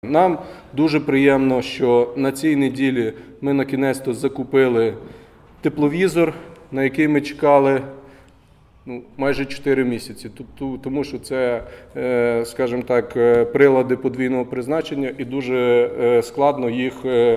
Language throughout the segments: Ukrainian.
Нам дуже приємно, що на цій неділі ми накінець-то закупили тепловізор, на який ми чекали майже 4 місяці, тому що це, скажімо так, прилади подвійного призначення і дуже складно їх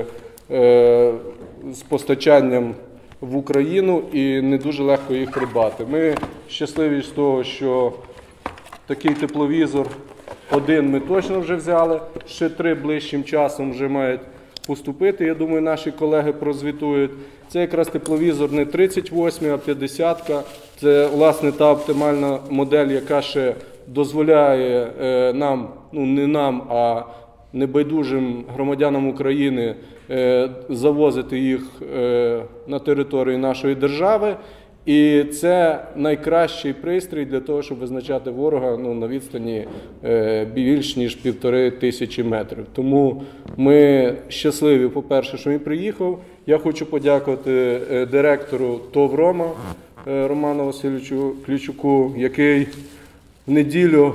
з постачанням в Україну і не дуже легко їх придбати. Ми щасливі з того, що такий тепловізор один ми точно вже взяли, ще 3 ближчим часом вже мають поступити. Я думаю, наші колеги прозвітують. Це якраз тепловізор не 38, а 50. Це, власне, та оптимальна модель, яка ще дозволяє нам, не нам, а небайдужим громадянам України завозити їх на територію нашої держави. І це найкращий пристрій для того, щоб визначати ворога на відстані більш ніж 1500 метрів. Тому ми щасливі, по-перше, що він приїхав. Я хочу подякувати директору ТОВ «Рома» Роману Васильовичу Клічуку, який в неділю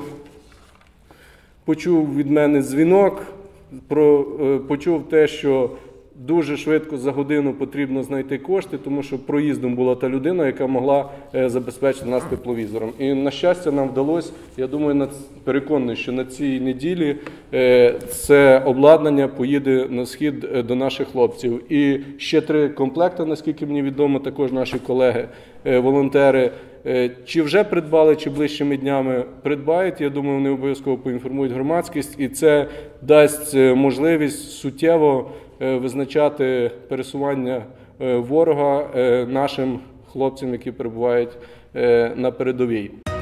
почув від мене дзвінок, почув те, що дуже швидко за годину потрібно знайти кошти, тому що проїздом була та людина, яка могла забезпечити нас тепловізором. І, на щастя, нам вдалося, я думаю, переконаний, що на цій неділі це обладнання поїде на схід до наших хлопців. І ще 3 комплекти, наскільки мені відомо, також наші колеги, волонтери, чи вже придбали, чи ближчими днями придбають. Я думаю, вони обов'язково поінформують громадськість, і це дасть можливість суттєво визначати пересування ворога нашим хлопцям, які перебувають на передовій.